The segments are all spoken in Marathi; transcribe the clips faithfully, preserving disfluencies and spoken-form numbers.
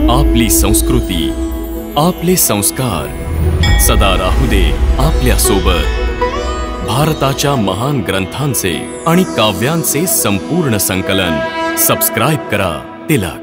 आपली संस्कृती, आपले संस्कार सदा राहू दे आपल्या सोबत। भारताच्या महान ग्रंथांचे आणि काव्यांचे संपूर्ण संकलन सबस्क्राइब करा तिलक।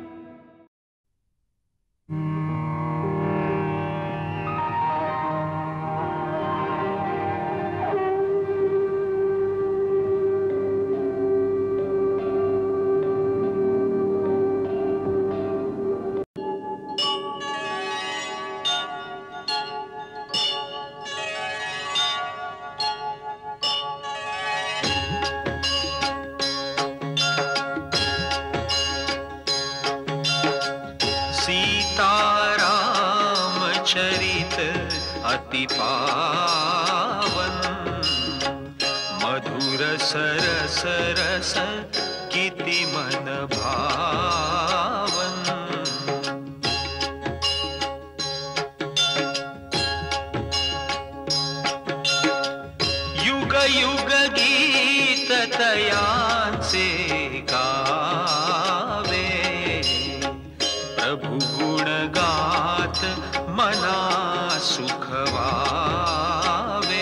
चरित अति पावन, मधुर सरस रस किति मन भावन। युग युग गीत तयांचे गावे, प्रभु गुण गात मना सुख वावे।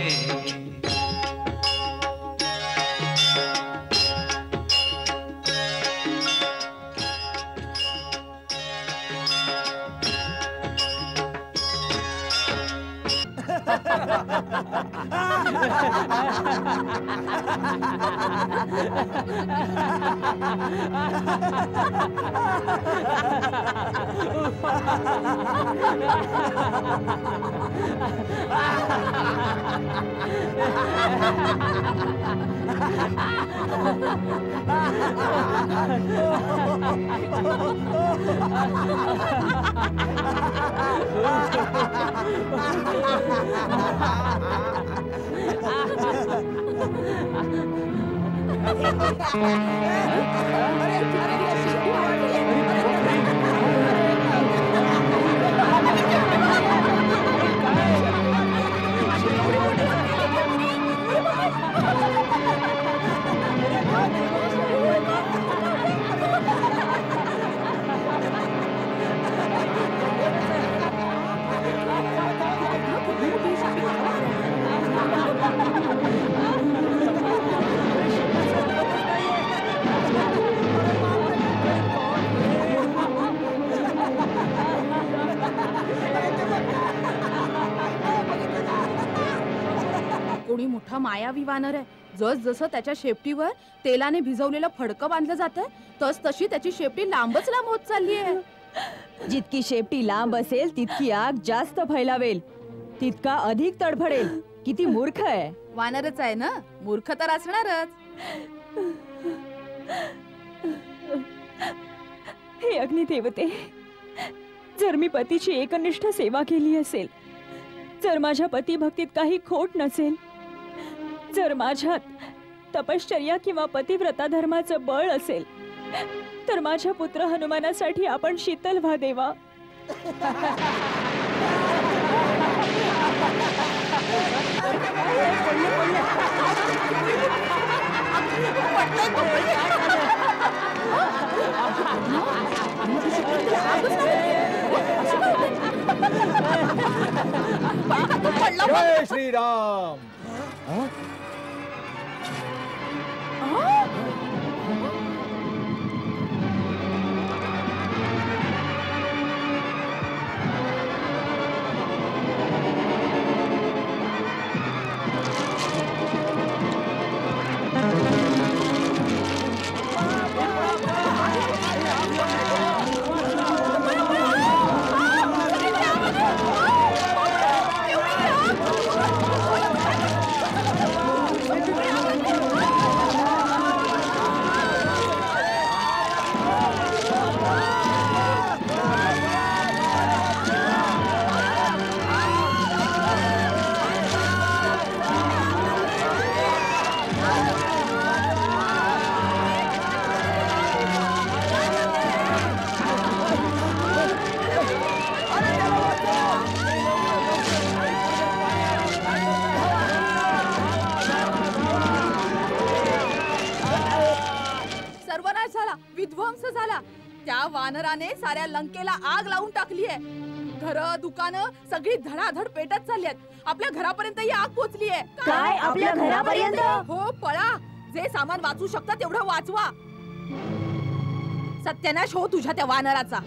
कोणी मोठा मायावी वानर आहे। जस जसं त्याच्या शेपटीवर तेलाने भिजवलेलं फडकं बांधलं जातं तस तशी त्याची शेपटी लांबच लांब होत चालली आहे। जितकी शेपटी लांब असेल तितकी आग जास्त फैलावेल, तितका अधिक तडफडेल। किती मूर्ख आहे। वानरच आहे ना, मूर्ख तर असणारच। हे अग्निदेवते, जर मी पतीची एकनिष्ठ सेवा केली असेल, जर माझ्या पती भक्तीत काही खोट नसेल, जर माझ्यात तपश्चर्या किंवा पतिव्रता धर्माचं बळ असेल, तर माझ्या पुत्र हनुमानासाठी आपण शीतल व्हा देवा। जय श्री राम। त्या वानराने साऱ्या लंकेला आग लावून टाकली आहे. घर दुकानं सगळी धडाधड पेटत चालली आहेत. आपल्या घरापर्यंत ही आग पोहोचली आहे. काय? आपल्या घरापर्यंत? हो, पळा. जे सामान वाचू शकता तेवढं वाचवा. सत्यानाश हो तुझ्या त्या वानराचा.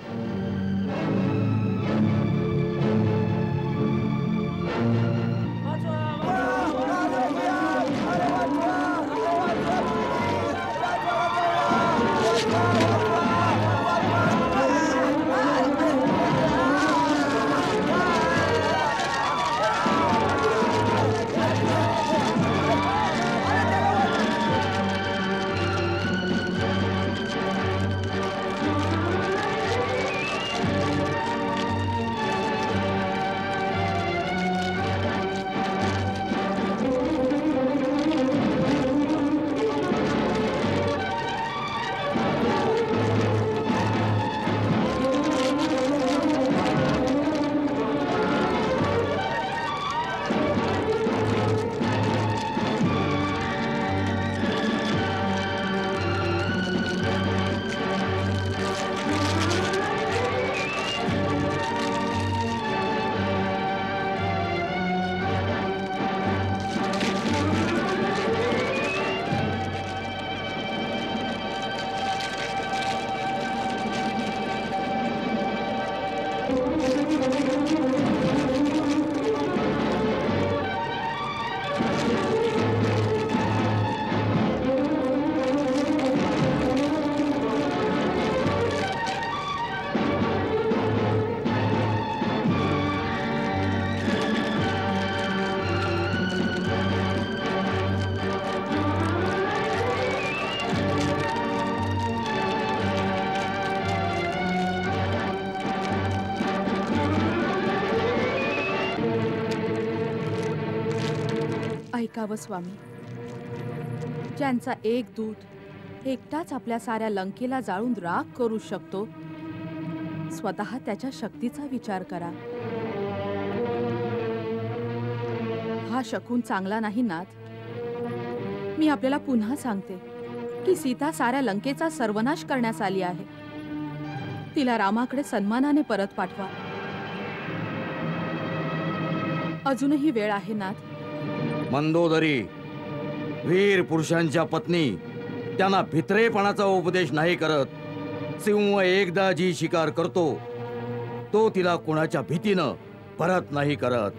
ऐकावं स्वामी, ज्यांचा एक दूत एकटाच आपल्या साऱ्या लंकेला जाळून राख करू शकतो, स्वतः त्याच्या शक्तीचा विचार करा. हा शकून चांगला नाही नाथ. मी आपल्याला पुन्हा सांगते की सीता साऱ्या लंकेचा सर्वनाश करण्यास आली आहे. तिला रामाकडे सन्मानाने परत पाठवा. अजूनही वेळ आहे नाथ. मंदोदरी, वीर पुरुषांच्या पत्नी त्यांना भित्रेपणाचा उपदेश नाही करत. सिंह एकदा जी शिकार करतो तो तिला कोणाच्या भीतीनं परत नाही करत.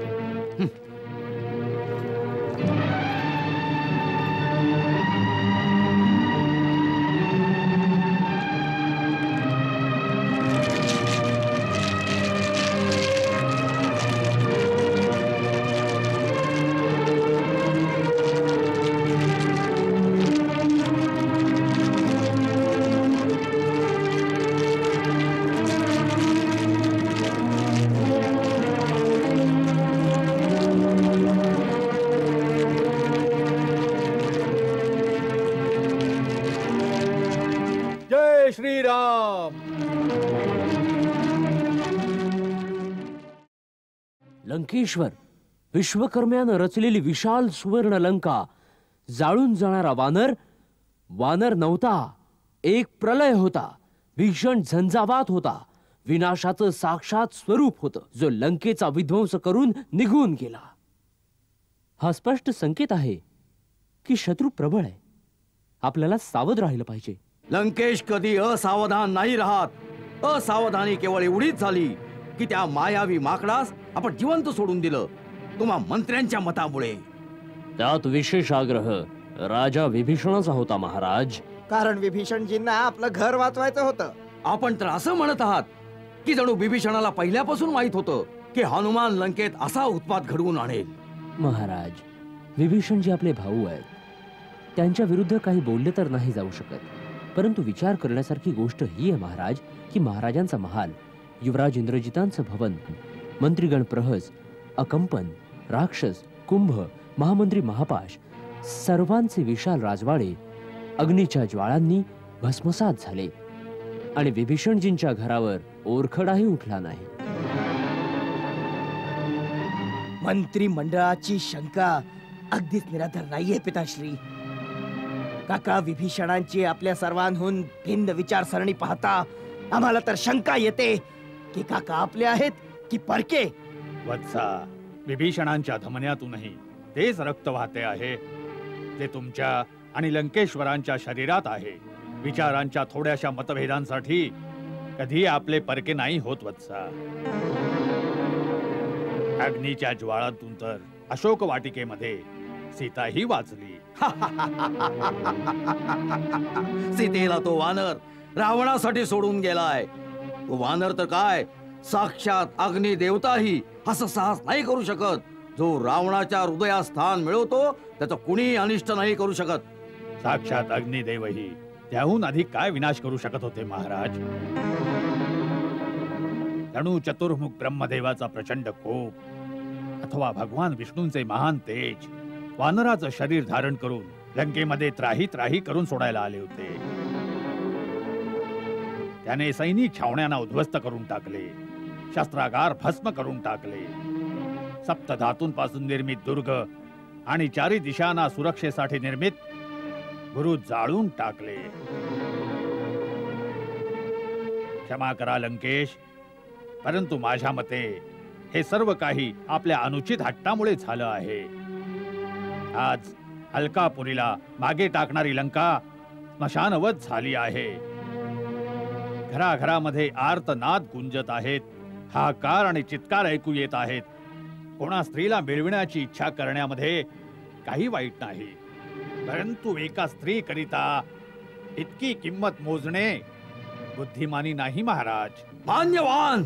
श्रीराम. लंकेश्वर, विश्वकर्म्यानं रचलेली विशाल सुवर्ण लंका, जाळून जाणारा वानर वानर नव्हता, एक प्रलय होता. भीषण झंझावात होता. विनाशाचं साक्षात स्वरूप होतं, जो लंकेचा विध्वंस करून निघून गेला. हा स्पष्ट संकेत आहे की शत्रू प्रबळ आहे. आपल्याला सावध राहिलं पाहिजे. लंकेश कधी असावधान नाही राहत. असावधानी केवळ एवढीच झाली की त्या मायावी माकडास आपण जिवंत सोडून दिलं, तुम्हा मंत्र्यांच्या मतामुळे. त्यात विशेष आग्रह राजा विभीषणाचा होता महाराज. कारण विभीषणजींना आपलं घर वाचवायचं होतं. आपण तर असं म्हणत आहात की जणू विभीषणाला पहिल्यापासून माहित होतं की हनुमान लंकेत असा उत्पात घडवून आणेल. महाराज, विभीषणजी आपले भाऊ आहेत. त्यांच्या विरुद्ध काही बोलले तर नाही जाऊ शकत. परंतु विचार करण्यासारखी गोष्ट ही आहे महाराज की महाराजांचा महाल, युवराज इंद्रजितांचं भवन, मंत्रीगण प्रहस, अकंपन, राक्षस, कुंभ, महामंत्री महापाश, सर्वांचे विशाल राजवाडे अग्नीच्या ज्वाळांनी भस्मसात झाले आणि विभीषणजींच्या घरावर ओरखडाही उठला नाही. मंत्री मंडळाची शंका अगदीच निराधार नाहीये पिताश्री. काका, विभीषणांची आपल्या सर्वांहून भिन्न विचारसरणी पाहता आम्हाला तर शंका येते की काका आपले आहेत की परके. वत्सा, विभीषणांच्या धमन्यातूनही तेच रक्त वाहते आहे ते तुमच्या आणि लंकेश्वरांच्या शरीरात आहे. विचारांच्या थोड्याशा मतभेदांसाठी कधी आपले परके नाही होत वत्सा. अग्नीच्या ज्वाळातून तर अशोक वाटिकेमध्ये सीताही वाचली. सीतेला तो वानर रावणासाठी सोडून गेलाय. तो वानर तर काय, साक्षात अग्नी देवताही असं साहस नाही करू शकत. जो रावणाच्या हृदयात स्थान मिळवतो त्याचा कुणी अनिष्ट नाही करू शकत. साक्षात अग्निदेवही त्याहून अधिक काय विनाश करू शकत होते महाराज. जणू चतुर्मुख ब्रह्मदेवाचा प्रचंड कोप अथवा भगवान विष्णूंचे महान तेज वानराचं शरीर धारण करून लंकेमध्ये त्राही त्राही करून सोडायला आले होते. त्याने सैनिक छावण्यांना उद्ध्वस्त करून टाकले, शस्त्रागार भस्म करून टाकले, सप्त धातूंपासून निर्मित दुर्ग आणि चारी दिशांना सुरक्षेसाठी निर्मित बुरुज जाळून टाकले. क्षमा करा लंकेश, परंतु माझ्या मते हे सर्व काही आपल्या अनुचित हट्टामुळे झालं आहे. आज अलकापुरीला मागे टाकणारी लंका स्मशानवत झाली आहे. घराघरामध्ये आर्तनाद गुंजत आहेत, हाकार आणि चित्कार ऐकू येत आहेत. कोणा स्त्रीला मिळविण्याची इच्छा करण्यामध्ये काही वाईट नाही, परंतु एका स्त्री करिता इतकी किंमत मोजणे बुद्धिमानी नाही महाराज. मान्यवान,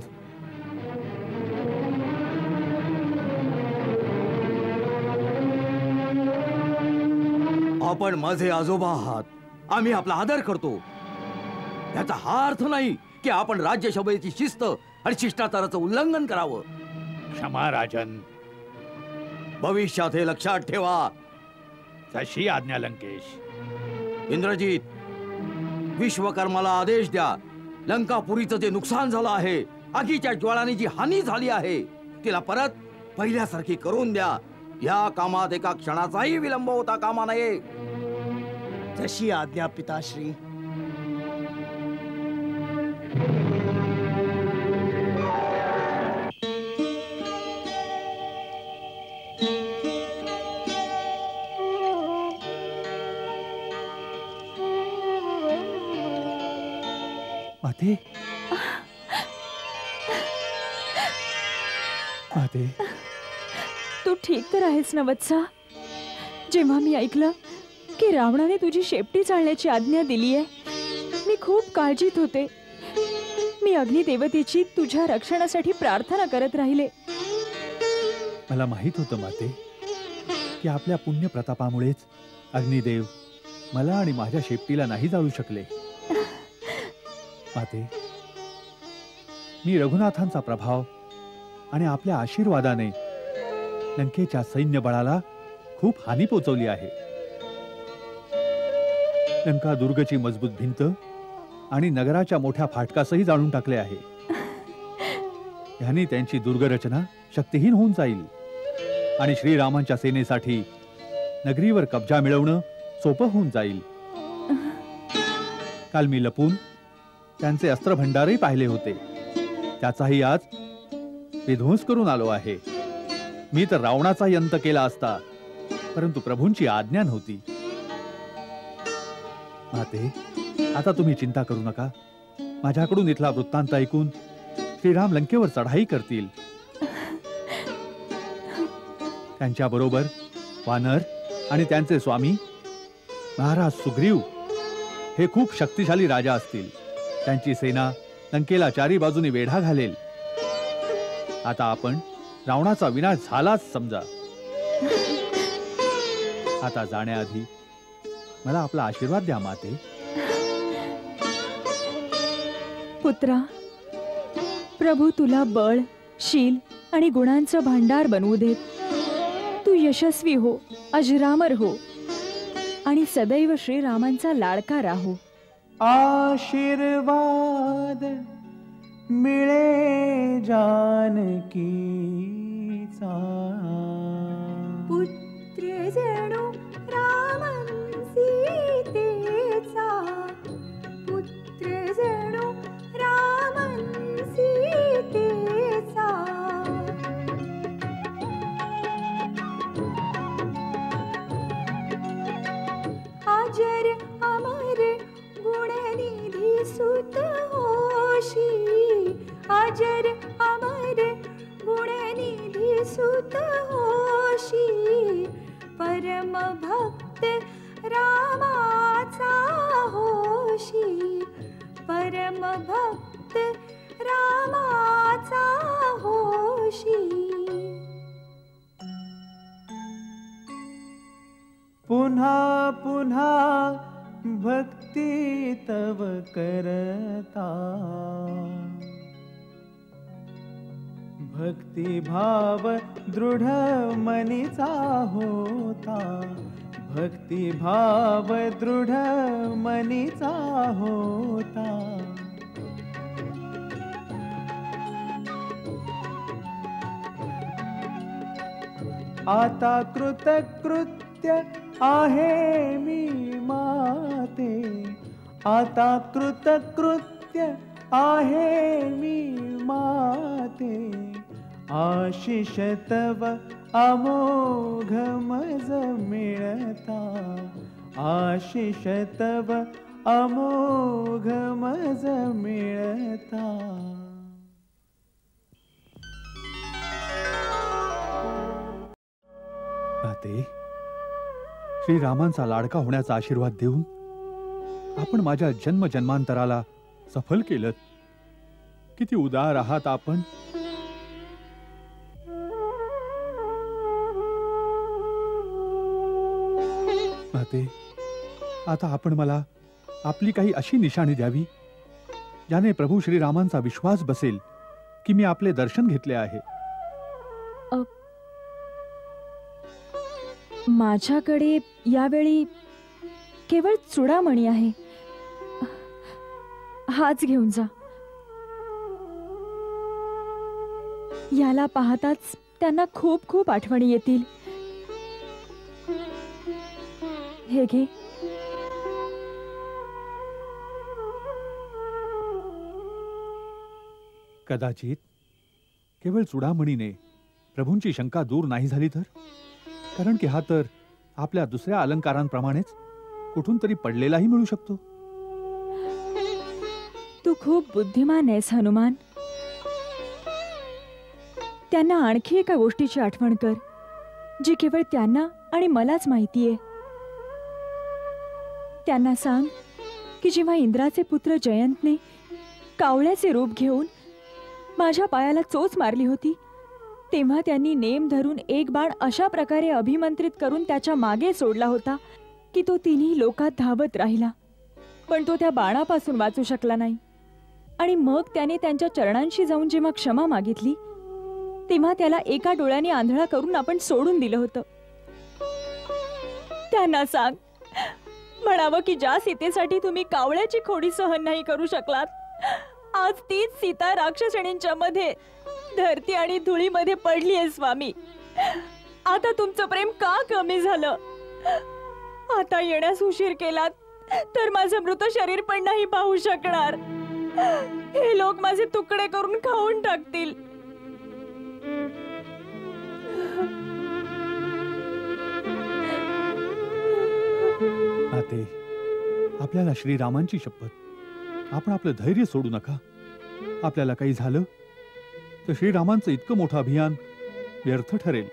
आपण माझे आजोबा आहात, आम्ही आपला आदर करतो. याचा हा अर्थ नाही की आपण राज्यसभेची शिस्त आणि शिष्टाचाराचं उल्लंघन करावं. क्षमा राजन, भविष्यात हे लक्षात ठेवा. जशी आज्ञा लंकेश. इंद्रजीत, विश्वकर्माला आदेश द्या. लंकापुरीचं जे नुकसान झालं आहे, आगीच्या ज्वाळांनी जी हानी झाली आहे, तिला परत पहिल्यासारखी करून द्या. या कामात एका क्षणाचाही विलंब होता कामा नये. जशी आज्ञा पिताश्री. माते, माते, तू ठीक तर आहेस ना वत्सा? जेव्हा मी ऐकलं की रावणाने तुझी शेपटी चालण्याची आज्ञा दिली आहे, मी खूप काळजीत होते. मी अग्निदेवतेची तुझ्या रक्षणासाठी प्रार्थना करत राहिले. मला माहित होतं माते की आपल्या पुण्य प्रतापामुळेच अग्निदेव मला आणि माझ्या शेपटीला नाही जाळू शकले. माते, मी रघुनाथांचा प्रभाव आणि आपल्या आशीर्वादाने लंकेच्या सैन्य बळाला खूप हानी पोचवली आहे. लंका दुर्गची मजबूत भिंत आणि नगराच्या मोठ्या फाटकासही जाळून टाकले आहे. ह्यानी त्यांची दुर्गरचना शक्तिहीन होऊन जाईल आणि श्रीरामांच्या सेनेसाठी नगरीवर कब्जा मिळवणं सोपं होऊन जाईल. काल मी लपून त्यांचे अस्त्रभंडारही पाहिले होते. त्याचाही आज विध्वंस करून आलो आहे. मी तर रावणाचाही अंत केला असता, परंतु प्रभूंची आज्ञा नव्हती. माते, आता तुम्ही चिंता करू नका. माझ्याकडून इथला वृत्तांत ऐकून श्रीराम लंकेवर चढाई करतील. त्यांच्या बरोबर वानर आणि त्यांचे स्वामी महाराज सुग्रीव हे खूप शक्तिशाली राजा असतील. त्यांची सेना लंकेला चारी बाजूने वेढा घालेल. आता आपण रावणाचा विनाश झालाच समजा. आता जाण्याआधी मला आपला आशीर्वाद द्या माते. पुत्रा, प्रभू तुला बळ, शील आणि गुणांचं भांडार बनवू देत. तू यशस्वी हो, अजरामर हो आणि सदैव श्रीरामांचा लाडका राहो. आशीर्वाद मिळे जानकीचा. पुत्र जणू रामं सीतेचा. सुत होशी अजर अमर गुणनिधी सुत होशी परम भक्त रामाचा होशी परम भक्त रामाचा होशी पुन्हा पुन्हा भक्ती तव करता भक्ती भाव दृढ मनीचा होता भक्ती भाव दृढ मनीचा होता आता कृतकृत्य आहे मी माते आता कृतकृत्य आहे मी माते आशिष तव अमोघ मज मिळता आशिष तव अमोघ मज मिळता माते श्रीरामांचा लाडका होण्याचा आशीर्वाद देऊन आपण माझ्या जन्म जन्मांतराला सफल केलं. किती उदार आहात आपण. माते, आता आपण मला आपली काही अशी निशाणी द्यावी ज्याने प्रभू श्रीरामांचा विश्वास बसेल की मी आपले दर्शन घेतले आहे. माझ्याकडे यावेळी केवळ चुडामणी आहे. हाच घेऊन जा. याला पाहताच त्यांना खूप खूप आठवणी येतील. हे घे. कदाचित केवळ चुडामणीने प्रभूंची शंका दूर नाही झाली तर, कारण की हा तर आपल्या दुसऱ्या अलंकारांप्रमाणेच कुठून तरी पडलेलाही मिळू शकतो. तू खूप बुद्धिमान आहेस हनुमान. त्यांना आणखी एका गोष्टीची आठवण कर जी केवळ त्यांना आणि मलाच माहितीये. त्यांना सांग की जेव्हा इंद्राचे पुत्र जयंतने कावळ्याचे रूप घेऊन माझ्या पायाला चोच मारली होती तेव्हा त्यांनी नेम धरून एक बाण अशा प्रकारे अभिमंत्रित करून त्याच्या मागे सोडला होता की तो तिन्ही लोकात धावत राहिला, पण तो त्या बाणापासून वाचू शकला नाही. आणि मग त्याने त्यांच्या चरणांशी जाऊन जेव्हा क्षमा मागितली तेव्हा त्याला एका डोळ्याने आंधळा करून आपण सोडून दिलं होतं. त्यांना सांग, म्हणावं की ज्या सीतेसाठी तुम्ही कावळ्याची खोडी सहन नाही करू शकलात, आज तीच सीता राक्षसणींच्या मध्ये धरती आणि धुळीमध्ये पडली आहे स्वामी. आता तुमचं प्रेम का कमी झालं? आता येण्यास उशीर केलात तर माझं मृत शरीर पण नाही पाहू शकणार. हे लोक माझे तुकडे करून खाऊन टाकतील. माते, आपल्याला श्रीरामांची शपथ, आपण आपलं धैर्य सोडू नका. आपल्याला काही झालं तर श्रीरामांचं इतकं मोठं अभियान व्यर्थ ठरेल.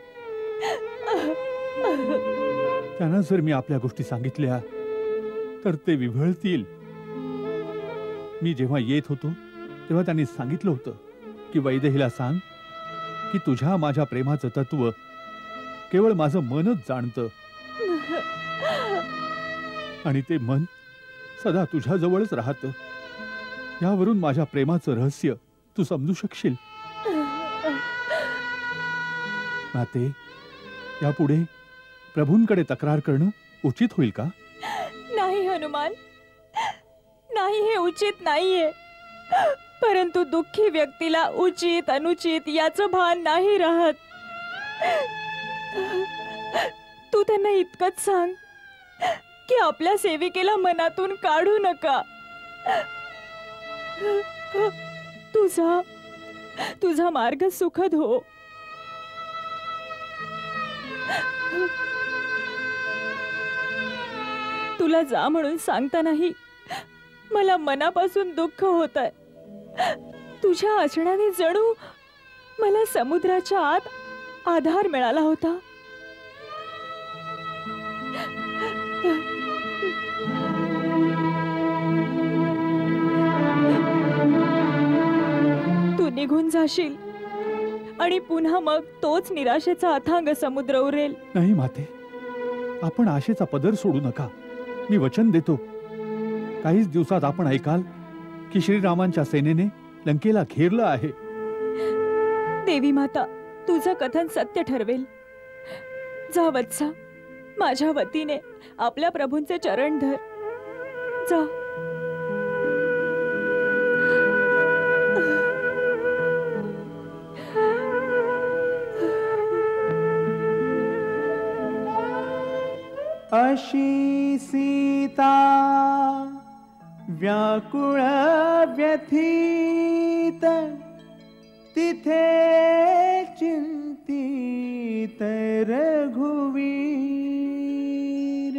त्यांना जर मी आपल्या गोष्टी सांगितल्या तर ते विव्हळतील. मी जेव्हा येत होतो तेव्हा त्यांनी सांगितलं होतं की वैदेहीला सांग की तुझ्या माझ्या प्रेमाचं तत्व केवळ माझं मनच जाणतं आणि ते मन सदा तुझ्या जवळच राहतं. यावरून माझ्या प्रेमाचं रहस्य तू समजू शकशील. माते, यापुढे प्रभूंकडे तक्रार करणं उचित होईल का? नाही हनुमान, नाही, हे उचित नाहीये. परंतु दुःखी व्यक्तीला उचित अनुचित याचं भान नाही राहत. तू त्यांना इतकंच सांग की आपल्या सेविकेला मनातून काढू नका. तुझा तुझा मार्ग सुखद हो. तुला जा म्हणून सांगता नाही मला मनापासून दुःख होत आहे. तुझ्या असण्याने जणू मला समुद्राच्या आत आधार मिळाला होता. तू निघून जाशील आणि पुन्हा मग तोच निराशेचा अथांग समुद्र उरेल. नाही माते, आपण आशेचा पदर सोडू नका. मी वचन देतो, काहीच दिवसात आपण ऐकाल की श्रीरामांच्या सेनेने लंकेला घेरलं आहे. देवी माता, तुझं कथन सत्य ठरवेल. जा वत्सा, माझ्या वतीने आपल्या प्रभूंचे चरण धर. जा. अशी सीता व्याकुळ व्यथित तिथे चिंतित रघुवीर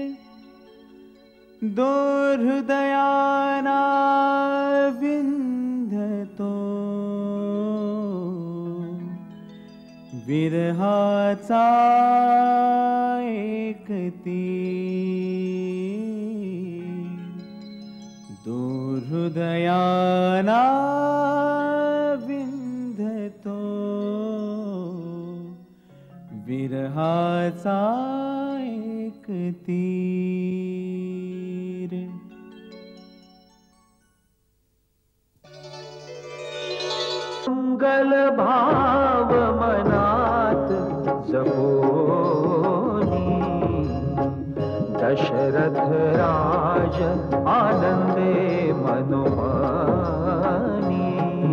दोर्हृदयाना विंधतो विरहाचा एक तीर दोर्हृदयाना विंधतो विरहाचा एक तीर. मंगल भाव मनात जपोनी दशरथ राज आनंदे मनोमानी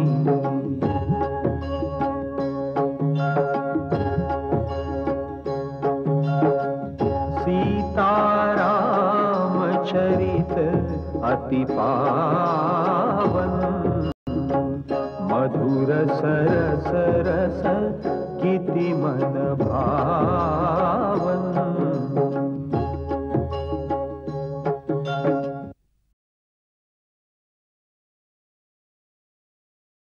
सीताराम चरित अति पावन मधुर सरस रस किति मन भावन